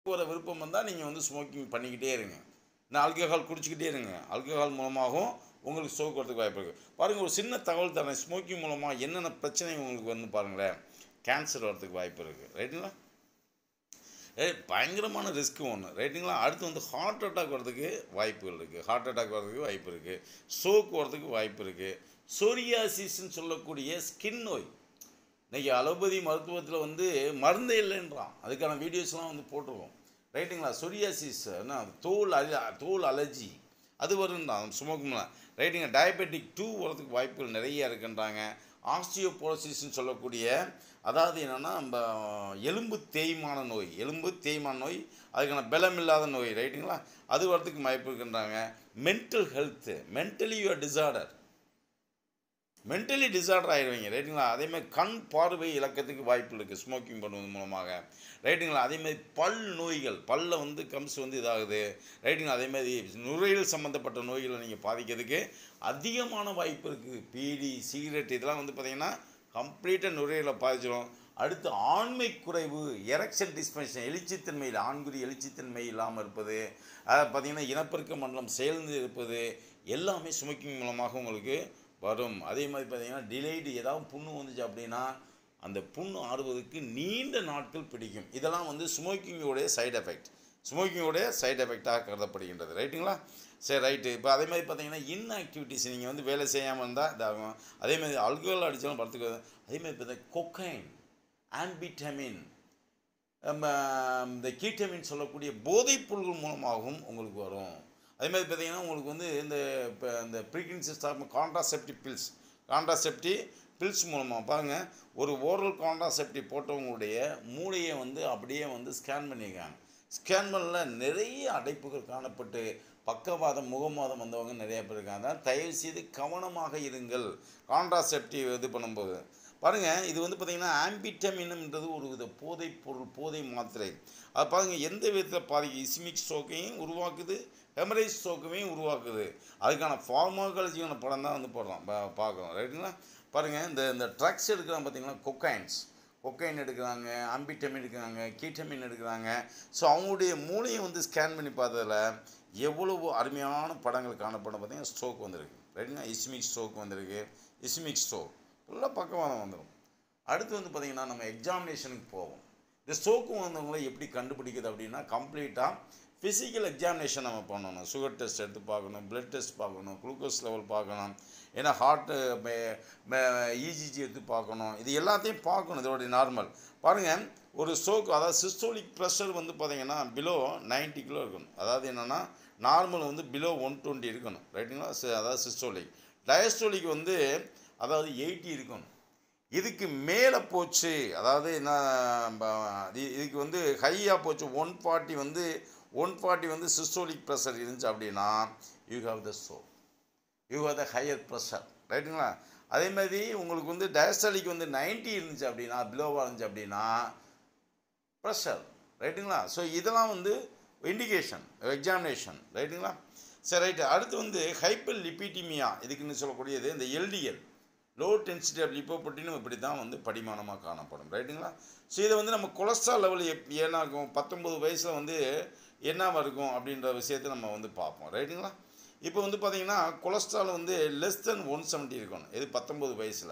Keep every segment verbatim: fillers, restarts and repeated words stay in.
வர விருப்பம் வந்தால் நீங்கள் வந்து ஸ்மோக்கிங் பண்ணிக்கிட்டே இருங்க. நான் ஆல்கஹால் குடிச்சிக்கிட்டே இருங்க. ஆல்கஹால் மூலமாகவும் உங்களுக்கு ஸ்ட்ரோக் வரதுக்கு வாய்ப்பு இருக்குது. பாருங்கள், ஒரு சின்ன தகவல் தரேன். ஸ்மோக்கிங் மூலமாக என்னென்ன பிரச்சனை உங்களுக்கு வந்து பாருங்களேன். கேன்சர் வரதுக்கு வாய்ப்பு இருக்குது, ரைட்டுங்களா? ஏ பயங்கரமான ரிஸ்க்கு ஒன்று, ரைட்டுங்களா? அடுத்து வந்து ஹார்ட் அட்டாக் வரதுக்கு வாய்ப்புகள் இருக்குது. ஹார்ட் அட்டாக் வரதுக்கு வாய்ப்பு இருக்குது. ஸ்ட்ரோக் வரதுக்கு வாய்ப்பு இருக்குது. சோரியாசிஸ்ன்னு சொல்லக்கூடிய ஸ்கின் நோய். இன்றைக்கி அலோபதி மருத்துவத்தில் வந்து மருந்தே இல்லைன்றான். அதுக்கான வீடியோஸ்லாம் வந்து போட்டிருக்கோம், ரைட்டுங்களா? சொரியாசிஸ் என்ன, தோல் அல தோல் அலர்ஜி அது வருன்றான் ஸ்மோக்கிங்லாம், ரைட்டுங்க. டயபெட்டிக் டூ வரதுக்கு வாய்ப்புகள் நிறைய இருக்குன்றாங்க. ஆஸ்டியோபோரோசிஸ்ன்னு சொல்லக்கூடிய, அதாவது என்னென்னா நம்ம எலும்பு தேய்மான நோய், எலும்பு தேய்மான நோய், அதுக்கான பலம் இல்லாத நோய், ரைட்டுங்களா? அது வரதுக்கு வாய்ப்பு இருக்குன்றாங்க. Mental health, mentally you are disorder, mentally disorder ஆகிடுவீங்க, ரைட்டுங்களா? அதேமாதிரி கண் பார்வை இழக்கிறதுக்கு வாய்ப்பு இருக்குது ஸ்மோக்கிங் பண்ணுவது மூலமாக, ரைட்டுங்களா? அதேமாதிரி பல் நோய்கள், பல்ல வந்து கம்ஸ் வந்து இதாகுது, ரைட்டுங்களா? அதேமாதிரி நுரையீரல் சம்மந்தப்பட்ட நோய்களை நீங்கள் பாதிக்கிறதுக்கு அதிகமான வாய்ப்பு இருக்குது. பீடி, சிகரெட் இதெல்லாம் வந்து பார்த்திங்கன்னா கம்ப்ளீட்டாக நுரையீரலை பாதிச்சிடும். அடுத்து ஆண்மை குறைவு, எரெக்ஷன் டிஸ்ஃபங்க்ஷன், எழுச்சித்தன்மையில் ஆண்குறி எழுச்சித்தன்மை இல்லாமல் இருப்பது, அதை பார்த்திங்கன்னா இனப்பெருக்க மண்டலம் சேர்ந்து இருப்பது, எல்லாமே ஸ்மோக்கிங் மூலமாக உங்களுக்கு வரும். அதே மாதிரி பார்த்திங்கன்னா டிலேடு, ஏதாவது புண்ணு வந்துச்சு அப்படின்னா அந்த புண்ணு ஆறுவதற்கு நீண்ட நாட்கள் பிடிக்கும். இதெல்லாம் வந்து ஸ்மோக்கிங்கோடைய சைடு எஃபெக்ட், ஸ்மோக்கிங்கோடைய சைடு எஃபெக்டாக கருதப்படுகின்றது, ரைட்டுங்களா? சரி, ரைட்டு. இப்போ அதே மாதிரி பார்த்திங்கன்னா இன்ஆக்டிவிட்டிஸ், நீங்கள் வந்து வேலை செய்யாமல் இருந்தால் இதாகும். அதேமாதிரி ஆல்கஹால் அடித்தாலும் படுத்துக்கு. அதேமாதிரி பார்த்தீங்கன்னா கொக்கைன், ஆம்பிட்டமின், இந்த கீட்டமின் சொல்லக்கூடிய போதைப் பொருள்கள் மூலமாகவும் உங்களுக்கு வரும். அதே மாதிரி பார்த்திங்கன்னா உங்களுக்கு வந்து இந்த இப்போ இந்த pregnancy stop contraceptive pills, contraceptive pills மூலமாக பாருங்கள், ஒரு ஓரல் கான்ட்ராசெப்டிவ் போட்டவங்களுடைய மூளையை வந்து அப்படியே வந்து ஸ்கேன் பண்ணியிருக்காங்க. ஸ்கேன் பண்ணல நிறைய அடைப்புகள் காணப்பட்டு பக்கவாதம், முகவாதம் வந்தவங்க நிறைய பேர் இருக்காங்க. அதான் தயவு செய்து கவனமாக இருங்கள் கான்ட்ராசெப்டிவ் இது பண்ணும்போது. பாருங்கள், இது வந்து பார்த்திங்கன்னா ஆம்பிட்டமின்ன்றது ஒரு வித போதைப் பொருள், போதை மாத்திரை. அது பாருங்கள் எந்த விதத்தில் பாதிக்கும், இஸ்மிக் ஸ்ட்ரோக்கையும் உருவாக்குது, ஹெமரேஜ் ஸ்ட்ரோக்கையும் உருவாக்குது. அதுக்கான ஃபார்மாகாலஜியான படம் தான் வந்து போடுறோம், பார்க்குறோம், ரைட்டுங்களா? பாருங்கள், இந்த இந்த ட்ரக்ஸ் எடுக்கிறாங்க பார்த்திங்கன்னா, கொக்கைன்ஸ், கொக்கைன் எடுக்கிறாங்க, ஆம்பிட்டமின் எடுக்கிறாங்க, கீட்டமின் எடுக்கிறாங்க. ஸோ அவங்களுடைய மூளையை வந்து ஸ்கேன் பண்ணி பார்த்ததில் எவ்வளவு அருமையான படங்கள் காணப்படும். பார்த்திங்கன்னா ஸ்ட்ரோக் வந்திருக்கு, ரைட்டுங்களா? இஸ்மிக் ஸ்ட்ரோக் வந்திருக்கு, இஸ்மிக் ஸ்ட்ரோக் ஃபுல்லாக பக்கவாதம் வந்துடும். அடுத்து வந்து பார்த்திங்கன்னா நம்ம எக்ஸாமினேஷனுக்கு போவோம். இந்த ஸ்ட்ரோக்கு வந்தவங்களை எப்படி கண்டுபிடிக்கிறது அப்படின்னா, கம்ப்ளீட்டாக ஃபிசிக்கல் எக்ஸாமினேஷன் நம்ம பண்ணணும். சுகர் டெஸ்ட் எடுத்து பார்க்கணும், பிளட் டெஸ்ட் பார்க்கணும், குளுக்கோஸ் லெவல் பார்க்கணும், ஏன்னா ஹார்ட்டு இஜிஜி எடுத்து பார்க்கணும். இது எல்லாத்தையும் பார்க்கணும். இதோடைய நார்மல் பாருங்கள், ஒரு ஸ்ட்ரோக், அதாவது சிஸ்டோலிக் ப்ரெஷர் வந்து பார்த்திங்கன்னா பிலோ நைன்ட்டி கிலோ இருக்கணும். அதாவது என்னென்னா நார்மல் வந்து பிலோ ஒன் டுவெண்ட்டி இருக்கணும், ரைட்டுங்களா? அதாவது சிஸ்டோலிக். டயஸ்டோலிக் வந்து அதாவது எயிட்டி இருக்கணும். இதுக்கு மேலே போச்சு, அதாவது என்ன, இதுக்கு வந்து ஹையாக போச்சு, ஒன் ஃபார்ட்டி வந்து ஒன் ஃபார்ட்டி வந்து சிஸ்டோலிக் ப்ரெஷர் இருந்துச்சு அப்படின்னா you have the stroke, you have the higher pressure, ரைட்டுங்களா? அதே மாதிரி உங்களுக்கு வந்து டயஸ்டாலிக் வந்து நைன்ட்டி இருந்துச்சு அப்படின்னா, பிலோவாக இருந்துச்சு அப்படின்னா ப்ரெஷர், ரைட்டுங்களா? ஸோ இதெல்லாம் வந்து இண்டிகேஷன் எக்ஸாமினேஷன், ரைட்டுங்களா? சரி, ரைட்டு. அடுத்து வந்து ஹைப்பர் லிபிடிமியா, இதுக்குன்னு சொல்லக்கூடியது இந்த LDL, low density of lipoprotein, இப்படி தான் வந்து படிமானமாக காணப்படும், ரைட்டுங்களா? ஸோ இதை வந்து நம்ம கொலஸ்ட்ரால் லெவல் எப் ஏன்னா இருக்கும், பத்தொம்பது வயசில் வந்து என்னவாக இருக்கும் அப்படின்ற விஷயத்தை நம்ம வந்து பார்ப்போம், ரைட்டுங்களா? இப்போ வந்து பார்த்திங்கன்னா கொலஸ்ட்ரால் வந்து லெஸ் தென் ஒன் செவன்ட்டி இருக்கணும், இது பத்தொம்பது வயசில்.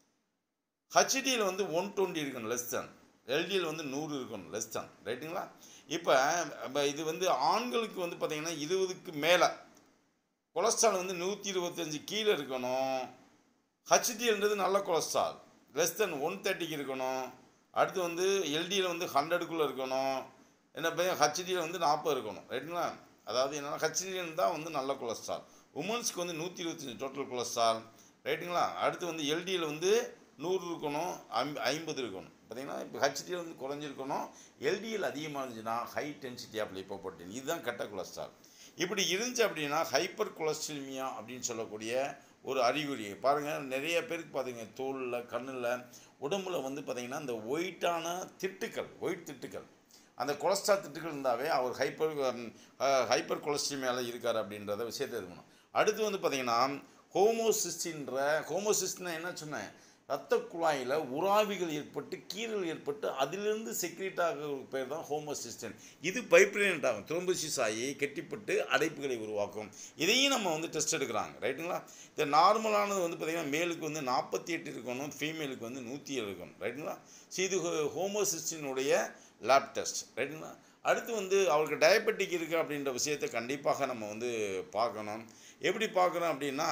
ஹச்டியில் வந்து ஒன் டுவெண்ட்டி இருக்கணும், லெஸ் தென். எல்டிஎல் வந்து நூறு இருக்கணும், லெஸ் தென், ரைட்டுங்களா? இப்போ இது வந்து ஆண்களுக்கு வந்து பார்த்திங்கன்னா இருபதுக்கு மேலே கொலஸ்ட்ரால் வந்து நூற்றி இருபத்தஞ்சி கீழே இருக்கணும். ஹச்டிஎல்ன்றது நல்ல கொலஸ்ட்ரால், லெஸ் தென் ஒன் தேர்ட்டிக்கு இருக்கணும். அடுத்து வந்து எல்டிஎல் வந்து ஹண்ட்ரடுக்குள்ளே இருக்கணும். என்ன பையன் ஹச்டிஎல் வந்து நாற்பது இருக்கணும், ரைட்டுங்களா? அதாவது என்னென்னா ஹச்டிஎல் தான் வந்து நல்ல கொலஸ்ட்ரால். உமன்ஸ்க்கு வந்து நூற்றி இருபத்தஞ்சி டோட்டல் கொலஸ்ட்ரால், ரைட்டுங்களா? அடுத்து வந்து எல்டிஎல் வந்து நூறு இருக்கணும், ஐம் ஐம்பது இருக்கணும். பார்த்திங்கன்னா இப்போ ஹச்டிஎல் வந்து குறைஞ்சிருக்கணும், எல்டிஎல் அதிகமாக இருந்துச்சுன்னா ஹை டென்சிட்டி ஆஃப் லிப்போப்ரோட்டீன், இதுதான் கெட்ட கொலஸ்ட்ரால். இப்படி இருந்துச்சு அப்படின்னா ஹைப்பர் கொலஸ்ட்ரீமியா அப்படின்னு சொல்லக்கூடிய ஒரு அறிகுறி பாருங்கள். நிறைய பேருக்கு பார்த்திங்க தோலில், கண்ணில், உடம்புல வந்து பார்த்திங்கன்னா இந்த ஒயிட்டான திட்டுக்கள், ஒயிட் திட்டுக்கள், அந்த கொலஸ்ட்ரால் திட்டுக்கள் இருந்தாவே அவர் ஹைப்பர் ஹைப்பர் கொலஸ்ட்ரீமியாவில் இருக்கார் அப்படின்றத விஷயத்தை இருக்கணும். அடுத்து வந்து பார்த்திங்கன்னா ஹோமோசிஸ்டின்ற, ஹோமோசிஸ்ட்னா என்ன சொன்னேன், இரத்த குழாயில் உராவிகள் ஏற்பட்டு கீறல் ஏற்பட்டு அதிலிருந்து செக்ரேட் ஆகிற பேர் தான் ஹோமோசிஸ்டன். இது பைப்ரேனட் ஆகும், த்ரோம்போசிஸ் ஆகி கெட்டிப்பட்டு அடைப்புகளை உருவாக்கும். இதையும் நம்ம வந்து டெஸ்ட் எடுக்கிறாங்க, ரைட்டுங்களா. இந்த நார்மலானது வந்து பார்த்திங்கன்னா மேலுக்கு வந்து நாற்பத்தி எட்டு இருக்கணும், ஃபீமேலுக்கு வந்து நூற்றி ஏழு இருக்கணும், ரைட்டுங்களா. ஸோ இது ஹோமோசிஸ்டினுடைய லேப் டெஸ்ட், ரைட்டுங்களா. அடுத்து வந்து அவருக்கு டயபெட்டிக் இருக்குது அப்படின்ற விஷயத்தை கண்டிப்பாக நம்ம வந்து பார்க்கணும். எப்படி பார்க்குறோம் அப்படின்னா,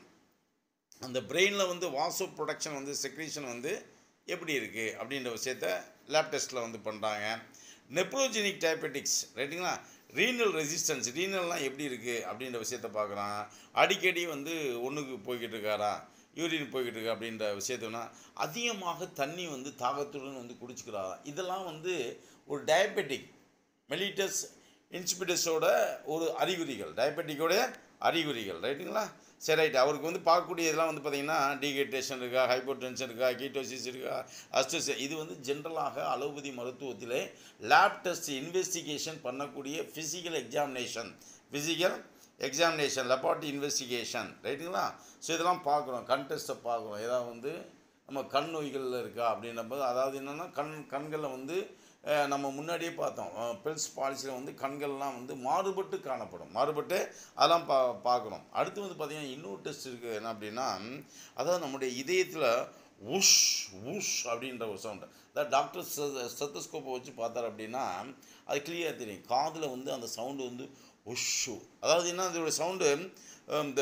அந்த பிரெயினில் வந்து வாசோ ப்ரொடக்ஷன் வந்து செக்ரீஷன் வந்து எப்படி இருக்குது அப்படின்ற விஷயத்த லேப் டெஸ்ட்டில் வந்து பண்ணுறாங்க. நெப்ரோஜெனிக் டயபெட்டிக்ஸ், ரைட்டுங்களா. ரீனல் ரெசிஸ்டன்ஸ், ரீனல்லாம் எப்படி இருக்குது அப்படின்ற விஷயத்த பார்க்குறான். அடிக்கடி வந்து ஒன்றுக்கு போய்கிட்டு இருக்காரா, யூரின் போய்கிட்டு இருக்கா அப்படின்ற விஷயத்துனா, அதிகமாக தண்ணி வந்து தாகத்துடன் வந்து குடிச்சிக்கிறாரா. இதெல்லாம் வந்து ஒரு டயபெட்டிக் மெலிட்டஸ் இன்சிபிடஸோட ஒரு அறிகுறிகள், டயபெட்டிக்கோடைய அறிகுறிகள், ரைட்டுங்களா. சரி, ரைட். அவருக்கு வந்து பார்க்கக்கூடிய இதெல்லாம் வந்து பார்த்திங்கன்னா டீஹைட்ரேஷன் இருக்கா, ஹைப்பர் டென்ஷன் இருக்கா, கீட்டோசிஸ் இருக்கா, அஸ்டோஸ், இது வந்து ஜென்ரலாக அலோபதி மருத்துவத்திலே லேப் டெஸ்ட் இன்வெஸ்டிகேஷன் பண்ணக்கூடிய physical examination physical examination laboratory investigation, ரைட்டுங்களா. ஸோ இதெல்லாம் பார்க்குறோம், கண் டெஸ்ட்டை பார்க்குறோம். ஏதாவது வந்து நம்ம கண் நோய்களில் இருக்கா அப்படின்னபோது, அதாவது என்னென்னா கண் கண்களில் வந்து நம்ம முன்னாடியே பார்த்தோம், பில்ஸ் பாலிசியில் வந்து கண்கள்லாம் வந்து மாறுபட்டு காணப்படும், மாறுபட்டு அதெல்லாம் பா பார்க்குறோம். அடுத்து வந்து பார்த்திங்கன்னா இன்னொரு டெஸ்ட் இருக்குது, என்ன அப்படின்னா, அதாவது நம்முடைய இதயத்தில் உஷ் உஷ் அப்படின்ற ஒரு சவுண்டு, அதாவது டாக்டர் ஸ்டெத்தோஸ்கோப்பை வச்சு பார்த்தார் அப்படின்னா அது கிளியராக தெரியும். காதில் வந்து அந்த சவுண்டு வந்து உஷு, அதாவது என்ன அதோடைய சவுண்டு இந்த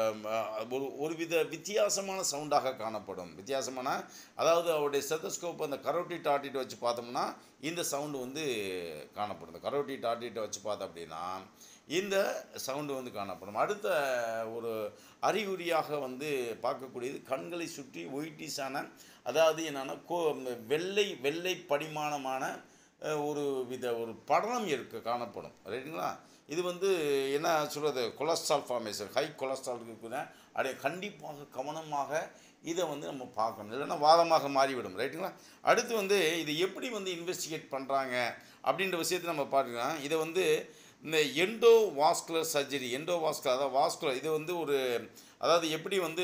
ஒரு ஒரு வித வித்தியாசமான சவுண்டாக காணப்படும். வித்தியாசமான, அதாவது அவருடைய ஸ்டெத்தோஸ்கோப் அந்த கரோட்டிட் ஆர்டிட்டை வச்சு பார்த்தோம்னா இந்த சவுண்டு வந்து காணப்படும். இந்த கரோட்டிட் ஆர்டிட்டை வச்சு பார்த்தோம் அப்படின்னா இந்த சவுண்டு வந்து காணப்படும். அடுத்த ஒரு அறிகுறியாக வந்து பார்க்கக்கூடியது கண்களை சுற்றி ஒயிட்டிஸான, அதாவது என்னென்னா கோ வெள்ளை வெள்ளை படிமானமான ஒரு வித ஒரு படலம் இருக்க காணப்படும், ரைட்டுங்களா. இது வந்து என்ன சொல்கிறது, கொலஸ்ட்ரால் ஃபார்மேஷன், ஹை கொலஸ்ட்ரால் இருக்குதுன்னா அப்படியே கண்டிப்பாக கவனமாக இதை வந்து நம்ம பார்க்கணும், இல்லைன்னா வாதமாக மாறிவிடும், ரைட்டுங்களா. அடுத்து வந்து இது எப்படி வந்து இன்வெஸ்டிகேட் பண்ணுறாங்க அப்படின்ற விஷயத்தை நம்ம பார்க்கலாம். இதை வந்து இந்த endovascular surgery, endovascular அதாவது வாஸ்குலர், இது வந்து ஒரு, அதாவது எப்படி வந்து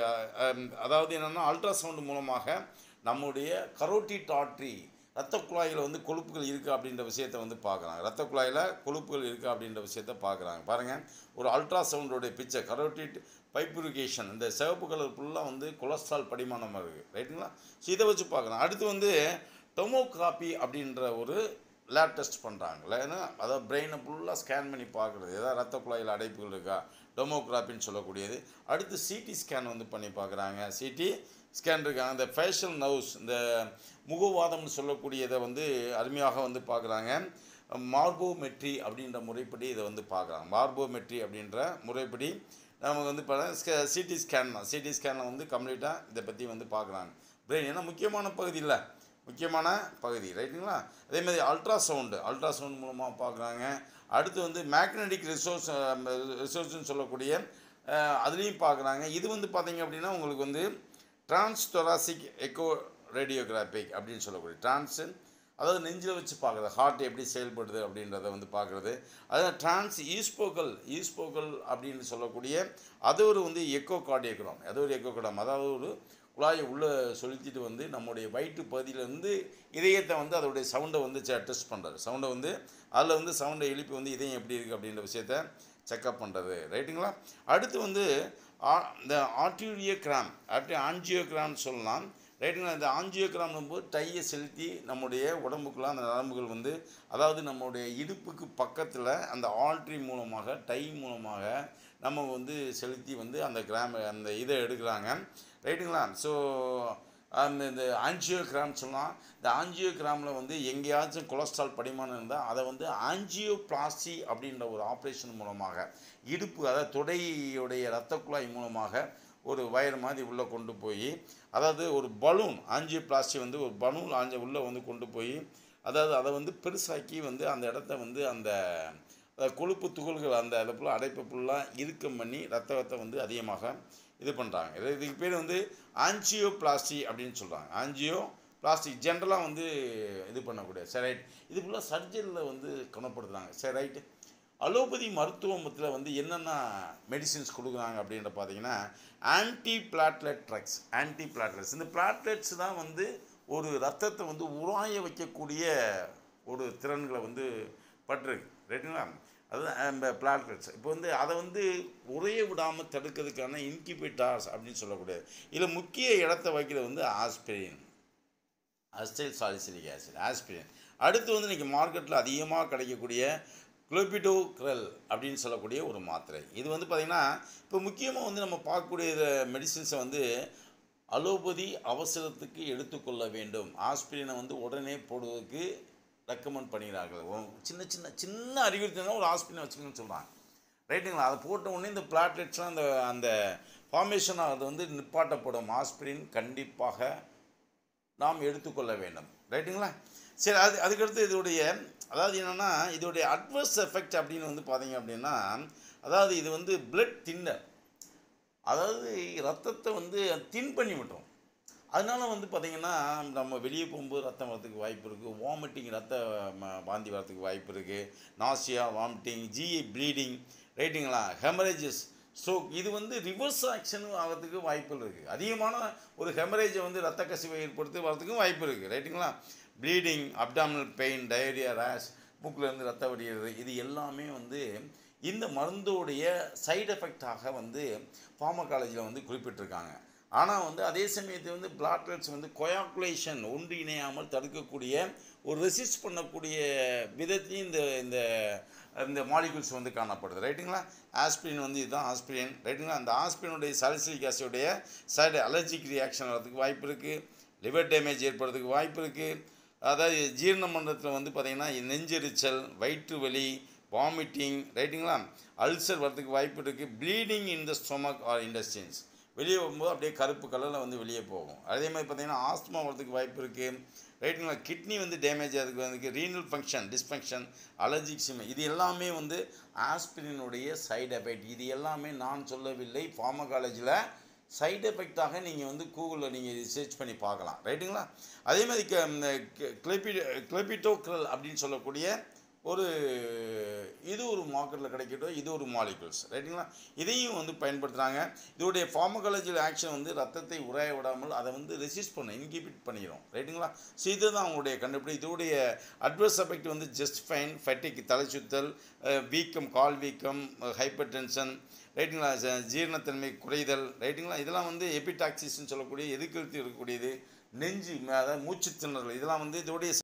அதாவது என்னென்னா அல்ட்ராசவுண்டு மூலமாக நம்முடைய கரோட்டிட் ஆர்ட்ரி இரத்த குழாயில் வந்து கொழுப்புகள் இருக்குது அப்படின்ற விஷயத்தை வந்து பார்க்குறாங்க. இரத்த குழாயில் கொழுப்புகள் இருக்குது அப்படின்ற விஷயத்த பார்க்குறாங்க. பாருங்கள், ஒரு அல்ட்ராசவுண்டோடைய பிக்சர், கரோட்டிட் பைப்ரிகேஷன், இந்த சிவப்பு கலர் ஃபுல்லாக வந்து கொலஸ்ட்ரால் படிமானமாக இருக்குது, ரைட்டுங்களா. ஸோ இதை வச்சு பார்க்குறாங்க. அடுத்து வந்து டொமோகிராபி அப்படின்ற ஒரு லேப் டெஸ்ட் பண்ணுறாங்க, இல்லைன்னா அதாவது பிரெயினை ஃபுல்லாக ஸ்கேன் பண்ணி பார்க்குறது, ஏதாவது ரத்த குழாயில் அடைப்புகள் இருக்கா, டொமோகிராபின்னு சொல்லக்கூடியது. அடுத்து சிடி ஸ்கேன் வந்து பண்ணி பார்க்குறாங்க, சிடி ஸ்கேன் இருக்காங்க. இந்த ஃபேஷியல் நர்வ்ஸ், இந்த முகவாதம்னு சொல்லக்கூடியதை வந்து அருமையாக வந்து பார்க்குறாங்க. மார்போமெட்ரி அப்படின்ற முறைப்படி இதை வந்து பார்க்குறாங்க. மார்போமெட்ரி அப்படின்ற முறைப்படி நமக்கு வந்து பார்த்தா சிடி ஸ்கேன் தான், சிடி ஸ்கேனில் வந்து கம்ப்ளீட்டாக இதை பற்றி வந்து பார்க்குறாங்க. பிரெயின் ஏன்னா முக்கியமான பகுதி இல்லை, முக்கியமான பகுதி, ரைட்டுங்களா. அதேமாதிரி அல்ட்ராசவுண்டு, அல்ட்ராசவுண்ட் மூலமாக பார்க்குறாங்க. அடுத்து வந்து மேக்னெட்டிக் ரிசோர்ஸ் ரிசோர்ஸ்ன்னு சொல்லக்கூடிய அதுலேயும் பார்க்குறாங்க. இது வந்து பார்த்திங்க அப்படின்னா உங்களுக்கு வந்து டிரான்ஸ்தொராசிக் எக்கோ ரேடியோகிராபிக் அப்படின்னு சொல்லக்கூடிய டிரான்ஸ், அதாவது நெஞ்சில் வச்சு பார்க்குறது, ஹார்ட் எப்படி செயல்படுது அப்படின்றத வந்து பார்க்குறது. அதாவது டிரான்ஸ் ஈஸ்போக்கல் ஈஸ்போக்கல் அப்படின்னு சொல்லக்கூடிய அது ஒரு வந்து எக்கோ கார்டியோகிராம், அது ஒரு எக்கோ கார்டியோகிராம், அதாவது ஒரு குழாயை உள்ளே செலுத்திட்டு வந்து நம்முடைய வயிற்று பகுதியிலேருந்து இதயத்தை வந்து அதோடைய சவுண்டை வந்து டெஸ்ட் பண்ணுறது, சவுண்டை வந்து அதில் வந்து சவுண்டை எழுப்பி வந்து இதயம் எப்படி இருக்குது அப்படின்ற விஷயத்த செக்அப் பண்ணுறது, ரைட்டுங்களா. அடுத்து வந்து இந்த ஆர்டிரியோகிராம், அப்படி ஆஞ்சியோகிராம்னு சொல்லலாம், ரைட்டுங்களா. இந்த ஆஞ்சியோகிராம் போது டையை செலுத்தி நம்முடைய உடம்புக்குள்ள அந்த நரம்புகள் வந்து, அதாவது நம்முடைய இடுப்புக்கு பக்கத்தில் அந்த ஆர்ட்ரி மூலமாக டை மூலமாக நம்ம வந்து செலுத்தி வந்து அந்த கிராம் அந்த இதை எடுக்கிறாங்க, ரைட்டுங்களா. ஸோ அந்த இந்த ஆஞ்சியோகிராம் சொல்லலாம். இந்த ஆஞ்சியோகிராமில் வந்து எங்கேயாச்சும் கொலஸ்ட்ரால் படிமானம் இருந்தால் அதை வந்து ஆஞ்சியோபிளாஸ்டி அப்படின்ற ஒரு ஆப்ரேஷன் மூலமாக இடுப்பு, அதாவது தொடையுடைய இரத்த குழாய் மூலமாக ஒரு வயர் மாதிரி உள்ளே கொண்டு போய், அதாவது ஒரு பலூன், ஆஞ்சியோபிளாஸ்டி வந்து ஒரு பலூன் ஆஞ்ச உள்ளே வந்து கொண்டு போய், அதாவது அதை வந்து பெருசாக்கி வந்து அந்த இடத்த வந்து அந்த கொழுப்பு துகள்கள் அந்த அதை ஃபுல்லாக அடைப்பு ஃபுல்லாக இறுக்கம் பண்ணி ரத்தத்தை வந்து அதிகமாக இது பண்ணுறாங்க. இது இதுக்கு பேர் வந்து ஆஞ்சியோபிளாஸ்டி அப்படின்னு சொல்கிறாங்க. ஆஞ்சியோ பிளாஸ்டிக் ஜென்ரலாக வந்து இது பண்ணக்கூடிய, சரி ரைட். இது ஃபுல்லாக சர்ஜரியில் வந்து குணப்படுத்துகிறாங்க, சரி ரைட்டு. அலோபதி மருத்துவத்தில் வந்து என்னென்ன மெடிசின்ஸ் கொடுக்குறாங்க அப்படின்ற பார்த்தீங்கன்னா antiplatelet drugs antiplatelets இந்த பிளாட்லெட்ஸ் தான் வந்து ஒரு ரத்தத்தை வந்து உராய வைக்கக்கூடிய ஒரு திறன்களை வந்து பட்டிருக்கு ரைட்டுங்களா. அதுதான் பிளாட்லெட்ஸ். இப்போ வந்து அதை வந்து உரைய விடாமல் தடுக்கிறதுக்கான இன்கிபேட்டார்ஸ் அப்படின்னு சொல்லக்கூடியது. இதில் முக்கிய இடத்த வைக்கிறது வந்து aspirin, acetyl salicylic acid, aspirin. அடுத்து வந்து இன்றைக்கி மார்க்கெட்டில் அதிகமாக கிடைக்கக்கூடிய குளோபிடோக்ரல் அப்படின்னு சொல்லக்கூடிய ஒரு மாத்திரை. இது வந்து பார்த்திங்கன்னா இப்போ முக்கியமாக வந்து நம்ம பார்க்கக்கூடிய மெடிசின்ஸை வந்து அலோபதி அவசரத்துக்கு எடுத்துக்கொள்ள வேண்டும். ஆஸ்பிரினை வந்து உடனே போடுவதற்கு ரெக்கமெண்ட் பண்ணுகிறார்கள். சின்ன சின்ன சின்ன அறிகுறினா ஒரு ஆஸ்பிரினை வச்சுக்கணும்னு சொல்கிறாங்க ரைட்டுங்களா. அதை போட்ட உடனே இந்த பிளாட்லெட்ஸ்லாம் அந்த அந்த ஃபார்மேஷன் அது வந்து நிப்பாட்டப்படும். ஆஸ்பிரின் கண்டிப்பாக நாம் எடுத்துக்கொள்ள வேண்டும் ரைட்டுங்களா. சரி, அது அதுக்கடுத்து இதோடைய அதாவது என்னென்னா இதோடைய அட்வர்ஸ் எஃபெக்ட் அப்படின்னு வந்து பார்த்தீங்க அப்படின்னா அதாவது இது வந்து பிளட் தின்னர், அதாவது ரத்தத்தை வந்து தின் பண்ணி விட்டுரும். அதனால வந்து பார்த்திங்கன்னா நம்ம வெளியே போகும்போது ரத்தம் வரத்துக்கு வாய்ப்பு இருக்குது, வாமிட்டிங் ரத்த வாந்தி வரத்துக்கு வாய்ப்பு இருக்குது, நாசியா, வாமிட்டிங், ஜிஐ ப்ளீடிங் ரைட்டுங்களா, ஹெமரேஜஸ், ஸ்ட்ரோக். இது வந்து ரிவர்ஸ் ஆக்ஷன் ஆகிறதுக்கு வாய்ப்புகள் இருக்குது. அதிகமான ஒரு ஹெமரேஜை வந்து ரத்த கசிவை ஏற்படுத்தி வரதுக்கும் வாய்ப்பு இருக்குது ரைட்டுங்களா. Bleeding, abdominal pain, diarrhoea, rash, மூக்கிலேருந்து ரத்தம் வடிகிறது, இது எல்லாமே வந்து இந்த மருந்தோடைய சைடு எஃபெக்டாக வந்து ஃபார்மகாலஜியில் வந்து குறிப்பிட்டிருக்காங்க. ஆனால் வந்து அதே சமயத்தில் வந்து பிளாட்லெட்ஸ் வந்து கொயாகுலேஷன் ஒன்று இணையாமல் தடுக்கக்கூடிய ஒரு ரெசிஸ்ட் பண்ணக்கூடிய விதத்தையும் இந்த இந்த இந்த மாலிகுல்ஸ் வந்து காணப்படுது ரைட்டுங்களா. ஆஸ்பிரின் வந்து இதுதான் ஆஸ்பிரின் ரைட்டுங்களா. அந்த ஆஸ்பிரினுடைய சாலிசிலிக் ஆசிடுடைய சைடு அலர்ஜிக் ரியாக்ஷன் வரதுக்கு வாய்ப்பு இருக்குது, லிவர் டேமேஜ் ஏற்படுறதுக்கு வாய்ப்பு இருக்குது. அதாவது ஜீரண மண்டலத்தில் வந்து பார்த்திங்கன்னா நெஞ்செரிச்சல், வயிற்று வலி, வாமிட்டிங் ரைட்டுங்களா, அல்சர் வரதுக்கு வாய்ப்பு இருக்குது. Bleeding in the stomach or intestines, வெளியே போகும்போது அப்படியே கருப்பு கலரில் வந்து வெளியே போகும். அதே மாதிரி பார்த்திங்கன்னா ஆஸ்துமா வரதுக்கு வாய்ப்பு இருக்குது ரைட்டுங்களா. கிட்னி வந்து டேமேஜ் ஆகிறதுக்கு வந்து ரீனல் ஃபங்க்ஷன் டிஸ்ஃபங்க்ஷன், அலர்ஜிக் சிம், இது எல்லாமே வந்து ஆஸ்பிரினுடைய சைடு எஃபெக்ட். இது எல்லாமே நான் சொல்லவில்லை, ஃபார்மகாலஜியில் சைடு எஃபெக்டாக நீங்கள் வந்து கூகுளில் நீங்கள் ரிசர்ச் பண்ணி பார்க்கலாம் ரைட்டுங்களா. அதே மாதிரி கிளபி கிளபிட்டோக்ரல் அப்படின்னு சொல்லக்கூடிய ஒரு இது ஒரு மார்க்கெட்டில் கிடைக்கட்டும், இது ஒரு மாலிகுல்ஸ் ரைட்டுங்களா. இதையும் வந்து பயன்படுத்துகிறாங்க. இதோடைய ஃபார்மகாலஜிக்கல் ஆக்ஷன் வந்து ரத்தத்தை உராய விடாமல் அதை வந்து ரெசிஸ்ட் பண்ண இன்கிபிட் பண்ணிடும் ரைட்டுங்களா. ஸோ இதுதான் அவங்களுடைய கண்டுபிடி. இதோடைய அட்வர்ஸ் எஃபெக்ட் வந்து ஜஸ்ட் ஃபைன், ஃபெட்டிக் தலை சுத்தல், வீக்கம், கால் வீக்கம், ஹைப்பர் டென்ஷன் ரைட்டுங்களா, ஜீரணத்தன்மை குறைதல் ரைட்டுங்களா. இதெல்லாம் வந்து எபிடாக்சிஸ்ன்னு சொல்லக்கூடிய எதிர்கருத்து இருக்கக்கூடியது, நெஞ்சு அதாவது மூச்சு திணறல், இதெல்லாம் வந்து இதோடைய